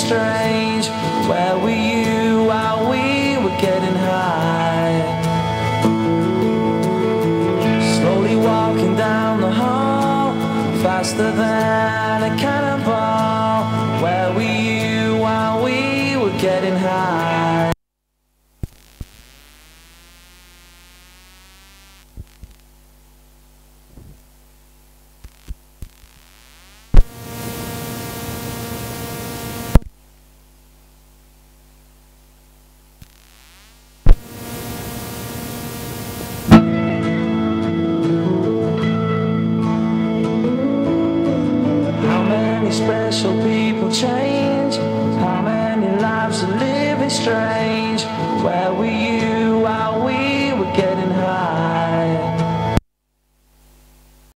strange. Where were you while we were getting high? Slowly walking down the hall, faster than a cannonball. Where were you while we were getting high? Special people change. How many lives are living strange? Where were you